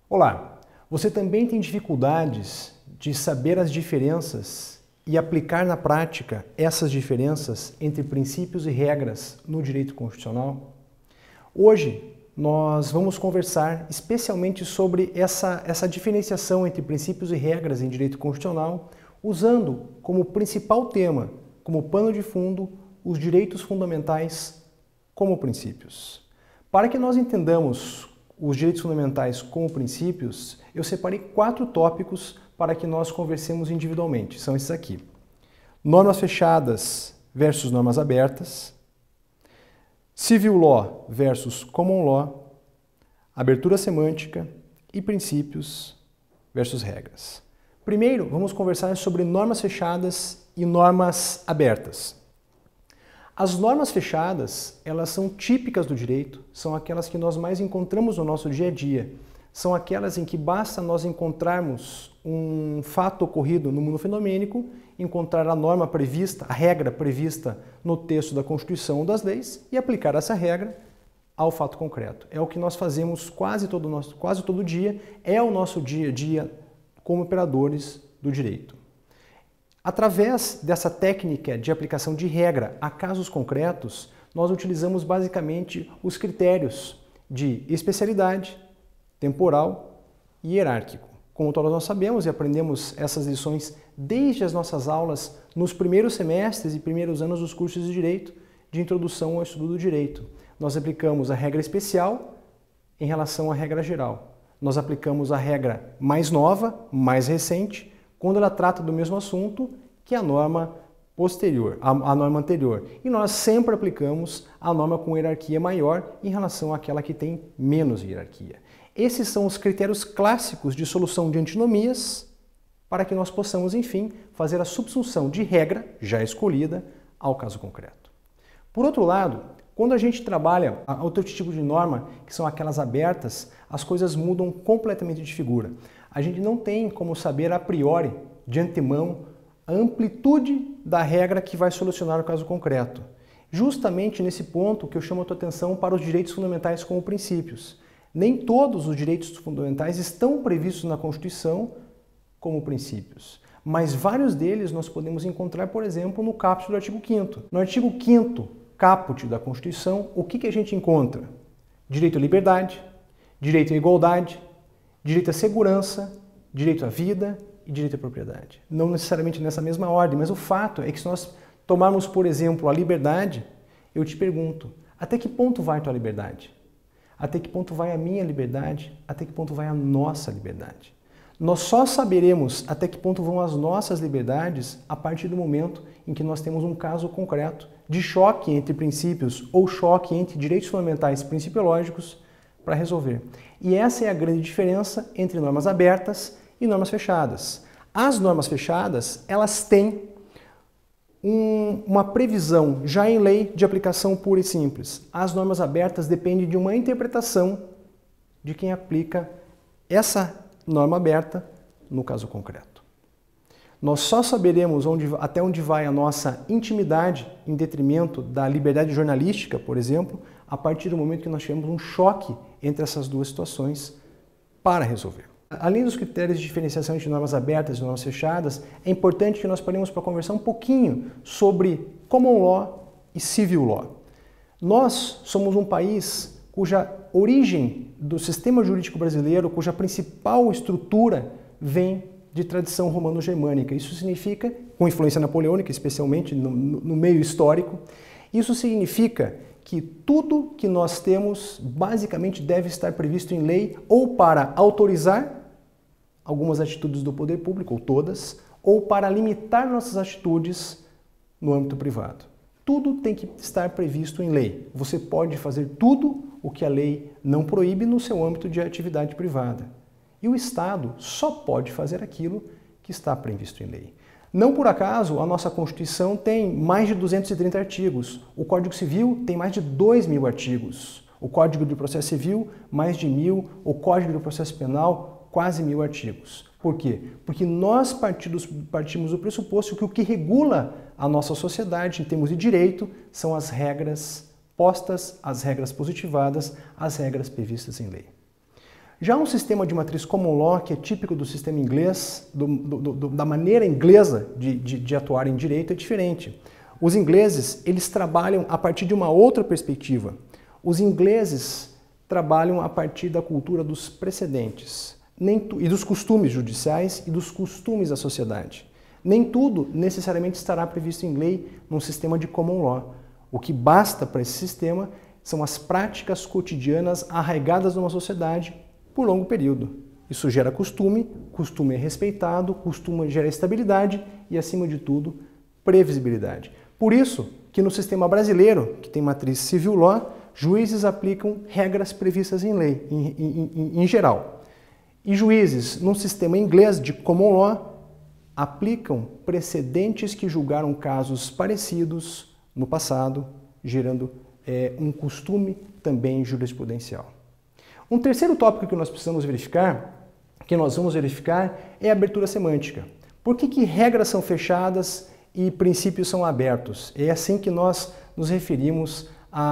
Olá, você também tem dificuldades de saber as diferenças e aplicar na prática essas diferenças entre princípios e regras no direito constitucional? Hoje nós vamos conversar especialmente sobre essa diferenciação entre princípios e regras em direito constitucional, usando como principal tema, como pano de fundo, os direitos fundamentais como princípios. Para que nós entendamos os direitos fundamentais como princípios, eu separei 4 tópicos para que nós conversemos individualmente. São esses aqui: normas fechadas versus normas abertas, civil law versus common law, abertura semântica e princípios versus regras. Primeiro, vamos conversar sobre normas fechadas e normas abertas. As normas fechadas, elas são típicas do direito, são aquelas que nós mais encontramos no nosso dia a dia. São aquelas em que basta nós encontrarmos um fato ocorrido no mundo fenomênico, encontrar a norma prevista, a regra prevista no texto da Constituição ou das leis e aplicar essa regra ao fato concreto. É o que nós fazemos quase todo dia, é o nosso dia a dia como operadores do direito. Através dessa técnica de aplicação de regra a casos concretos, nós utilizamos basicamente os critérios de especialidade, temporal e hierárquico. Como todos nós sabemos e aprendemos essas lições desde as nossas aulas nos primeiros semestres e primeiros anos dos cursos de Direito, de introdução ao estudo do direito. Nós aplicamos a regra especial em relação à regra geral. Nós aplicamos a regra mais nova, mais recente, quando ela trata do mesmo assunto que a norma posterior, a norma anterior. E nós sempre aplicamos a norma com hierarquia maior em relação àquela que tem menos hierarquia. Esses são os critérios clássicos de solução de antinomias para que nós possamos, enfim, fazer a subsunção de regra já escolhida ao caso concreto. Por outro lado, quando a gente trabalha outro tipo de norma, que são aquelas abertas, as coisas mudam completamente de figura. A gente não tem como saber a priori, de antemão, a amplitude da regra que vai solucionar o caso concreto. Justamente nesse ponto que eu chamo a tua atenção para os direitos fundamentais como princípios. Nem todos os direitos fundamentais estão previstos na Constituição como princípios, mas vários deles nós podemos encontrar, por exemplo, no caput do artigo 5º. No artigo 5º, caput da Constituição, o que a gente encontra? Direito à liberdade, direito à igualdade, direito à segurança, direito à vida e direito à propriedade. Não necessariamente nessa mesma ordem, mas o fato é que se nós tomarmos, por exemplo, a liberdade, eu te pergunto, até que ponto vai a tua liberdade? Até que ponto vai a minha liberdade? Até que ponto vai a nossa liberdade? Nós só saberemos até que ponto vão as nossas liberdades a partir do momento em que nós temos um caso concreto de choque entre princípios ou choque entre direitos fundamentais principiológicos para resolver. E essa é a grande diferença entre normas abertas e normas fechadas. As normas fechadas, elas têm uma previsão já em lei de aplicação pura e simples. As normas abertas dependem de uma interpretação de quem aplica essa norma aberta no caso concreto. Nós só saberemos até onde vai a nossa intimidade em detrimento da liberdade jornalística, por exemplo, a partir do momento que nós tivermos um choque entre essas duas situações para resolver. Além dos critérios de diferenciação entre normas abertas e normas fechadas, é importante que nós paremos para conversar um pouquinho sobre common law e civil law. Nós somos um país cuja origem do sistema jurídico brasileiro, cuja principal estrutura vem de tradição romano-germânica. Isso significa, com influência napoleônica, especialmente no meio histórico, isso significa que tudo que nós temos basicamente deve estar previsto em lei ou para autorizar algumas atitudes do poder público, ou todas, ou para limitar nossas atitudes no âmbito privado. Tudo tem que estar previsto em lei. Você pode fazer tudo o que a lei não proíbe no seu âmbito de atividade privada. E o Estado só pode fazer aquilo que está previsto em lei. Não por acaso, a nossa Constituição tem mais de 230 artigos. O Código Civil tem mais de 2.000 artigos. O Código de Processo Civil, mais de 1.000. O Código de Processo Penal, quase 1.000 artigos. Por quê? Porque nós partimos do pressuposto que o que regula a nossa sociedade em termos de direito são as regras postas, as regras positivadas, as regras previstas em lei. Já um sistema de matriz common law, que é típico do sistema inglês, da maneira inglesa de atuar em direito, é diferente. Os ingleses, eles trabalham a partir de uma outra perspectiva. Os ingleses trabalham a partir da cultura dos precedentes e dos costumes judiciais e dos costumes da sociedade. Nem tudo necessariamente estará previsto em lei num sistema de common law. O que basta para esse sistema são as práticas cotidianas arraigadas numa sociedade por longo período. Isso gera costume, costume é respeitado, costume gera estabilidade e, acima de tudo, previsibilidade. Por isso que no sistema brasileiro, que tem matriz civil law, juízes aplicam regras previstas em lei, em geral. E juízes, num sistema inglês de common law, aplicam precedentes que julgaram casos parecidos no passado, gerando um costume também jurisprudencial. Um terceiro tópico que nós precisamos verificar, que nós vamos verificar, é a abertura semântica. Por que regras são fechadas e princípios são abertos? É assim que nós nos referimos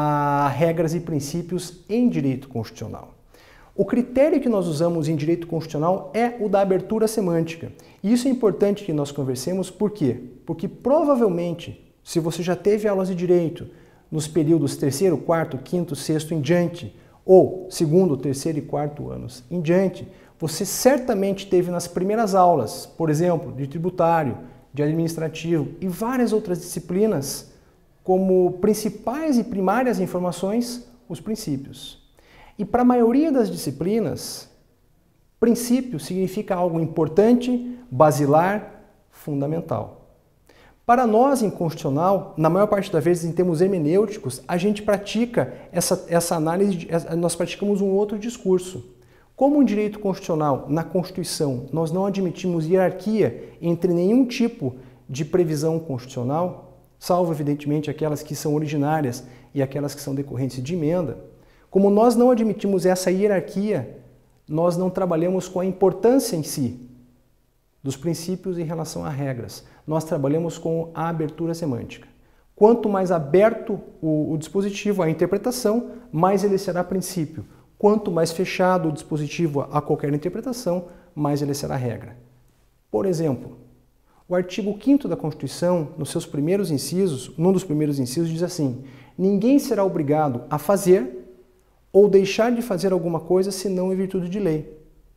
a regras e princípios em direito constitucional. O critério que nós usamos em direito constitucional é o da abertura semântica. E isso é importante que nós conversemos, por quê? Porque provavelmente, se você já teve aulas de direito nos períodos 3º, 4º, 5º, 6º em diante, ou 2º, 3º e 4º anos em diante, você certamente teve nas primeiras aulas, por exemplo, de tributário, de administrativo e várias outras disciplinas, como principais e primárias informações, os princípios. E para a maioria das disciplinas, princípio significa algo importante, basilar, fundamental. Para nós, em constitucional, na maior parte das vezes, em termos hermenêuticos, a gente pratica essa análise, nós praticamos um outro discurso. Como em direito constitucional, na Constituição, nós não admitimos hierarquia entre nenhum tipo de previsão constitucional, salvo, evidentemente, aquelas que são originárias e aquelas que são decorrentes de emenda, como nós não admitimos essa hierarquia, nós não trabalhamos com a importância em si dos princípios em relação a regras. Nós trabalhamos com a abertura semântica. Quanto mais aberto o dispositivo à interpretação, mais ele será princípio. Quanto mais fechado o dispositivo a qualquer interpretação, mais ele será regra. Por exemplo, o artigo 5º da Constituição, nos seus primeiros incisos, num dos primeiros incisos, diz assim: ninguém será obrigado a fazer ou deixar de fazer alguma coisa senão em virtude de lei.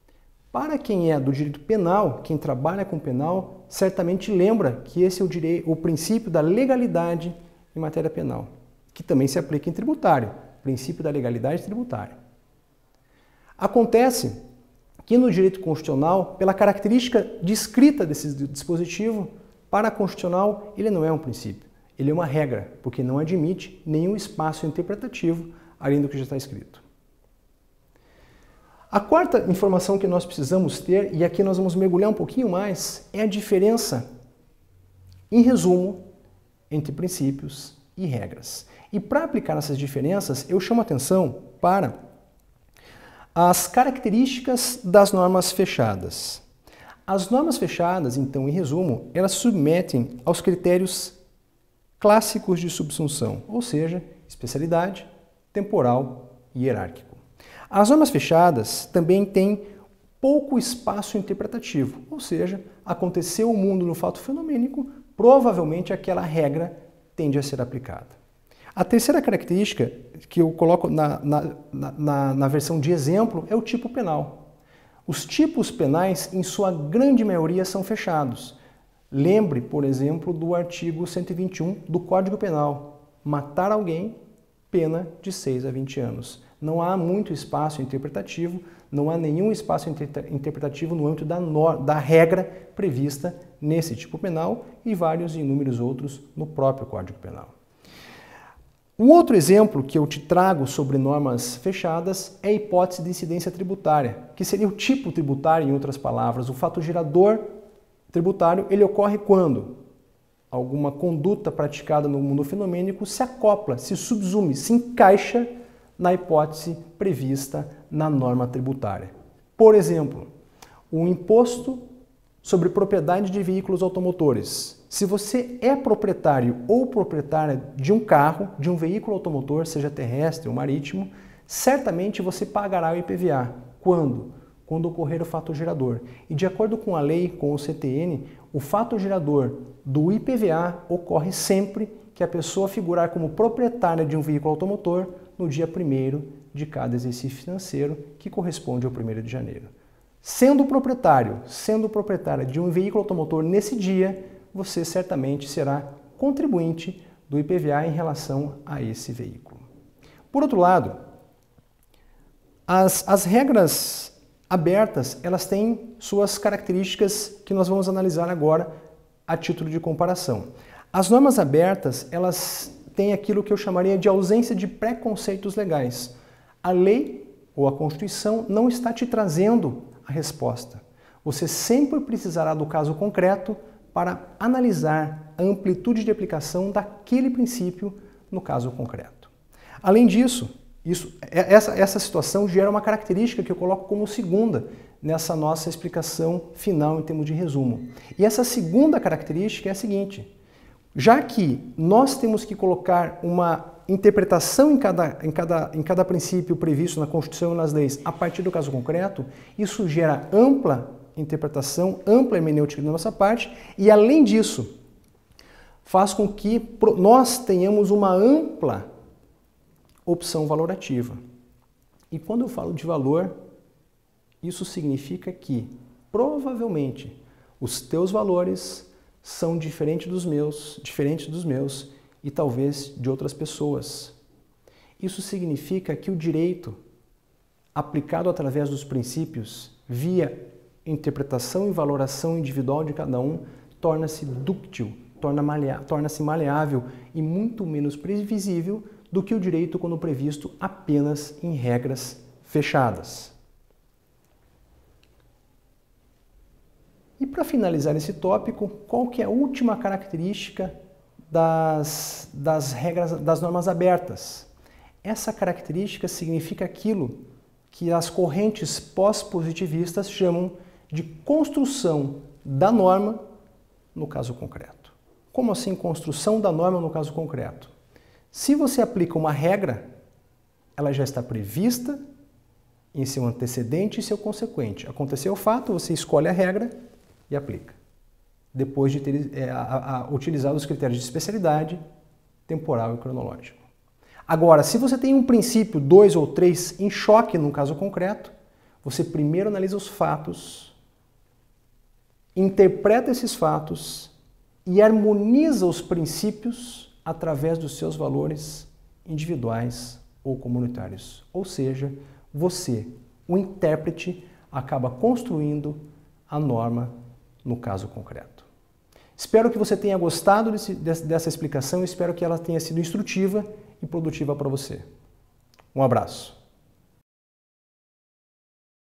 Para quem é do direito penal, quem trabalha com penal, certamente lembra que esse é o princípio da legalidade em matéria penal, que também se aplica em tributário, princípio da legalidade tributária. Acontece que no direito constitucional, pela característica descrita desse dispositivo, para a constitucional ele não é um princípio, ele é uma regra, porque não admite nenhum espaço interpretativo além do que já está escrito. A quarta informação que nós precisamos ter, e aqui nós vamos mergulhar um pouquinho mais, é a diferença, em resumo, entre princípios e regras. E para aplicar essas diferenças, eu chamo a atenção para as características das normas fechadas. As normas fechadas, então, em resumo, elas se submetem aos critérios clássicos de subsunção, ou seja, especialidade, temporal e hierárquico. As normas fechadas também têm pouco espaço interpretativo, ou seja, aconteceu o mundo no fato fenomênico, provavelmente aquela regra tende a ser aplicada. A terceira característica que eu coloco na versão de exemplo é o tipo penal. Os tipos penais, em sua grande maioria, são fechados. Lembre, por exemplo, do artigo 121 do Código Penal: matar alguém, pena de 6 a 20 anos. Não há muito espaço interpretativo, não há nenhum espaço interpretativo no âmbito da regra prevista nesse tipo penal e vários e inúmeros outros no próprio Código Penal. Um outro exemplo que eu te trago sobre normas fechadas é a hipótese de incidência tributária, que seria o tipo tributário, em outras palavras. O fato gerador tributário, ele ocorre quando alguma conduta praticada no mundo fenomênico se acopla, se subsume, se encaixa na hipótese prevista na norma tributária. Por exemplo, o imposto sobre propriedade de veículos automotores. Se você é proprietário ou proprietária de um carro, de um veículo automotor, seja terrestre ou marítimo, certamente você pagará o IPVA. Quando? Quando ocorrer o fato gerador. E de acordo com a lei, com o CTN, o fato gerador do IPVA ocorre sempre que a pessoa figurar como proprietária de um veículo automotor no dia 1º de cada exercício financeiro, que corresponde ao 1º de janeiro. Sendo proprietária de um veículo automotor nesse dia, você certamente será contribuinte do IPVA em relação a esse veículo. Por outro lado, as regras abertas, elas têm suas características que nós vamos analisar agora a título de comparação. As normas abertas, elas têm aquilo que eu chamaria de ausência de preconceitos legais. A lei ou a Constituição não está te trazendo a resposta. Você sempre precisará do caso concreto para analisar a amplitude de aplicação daquele princípio no caso concreto. Além disso, essa situação gera uma característica que eu coloco como segunda nessa nossa explicação final em termos de resumo. E essa segunda característica é a seguinte: já que nós temos que colocar uma interpretação em cada princípio previsto na Constituição e nas leis a partir do caso concreto, isso gera ampla interpretação, ampla hermenêutica da nossa parte e, além disso, faz com que nós tenhamos uma ampla opção valorativa. E quando eu falo de valor, isso significa que, provavelmente, os teus valores são diferentes dos meus e talvez de outras pessoas. Isso significa que o direito, aplicado através dos princípios, via interpretação e valoração individual de cada um, torna-se dúctil, torna-se maleável e muito menos previsível do que o direito quando previsto apenas em regras fechadas. E para finalizar esse tópico, qual que é a última característica das regras, das normas abertas? Essa característica significa aquilo que as correntes pós-positivistas chamam de construção da norma no caso concreto. Como assim construção da norma no caso concreto? Se você aplica uma regra, ela já está prevista em seu antecedente e seu consequente. Aconteceu o fato, você escolhe a regra e aplica, depois de ter utilizado os critérios de especialidade, temporal e cronológico. Agora, se você tem um princípio, 2 ou 3, em choque no caso concreto, você primeiro analisa os fatos, interpreta esses fatos e harmoniza os princípios através dos seus valores individuais ou comunitários. Ou seja, você, o intérprete, acaba construindo a norma no caso concreto. Espero que você tenha gostado dessa explicação, espero que ela tenha sido instrutiva e produtiva para você. Um abraço.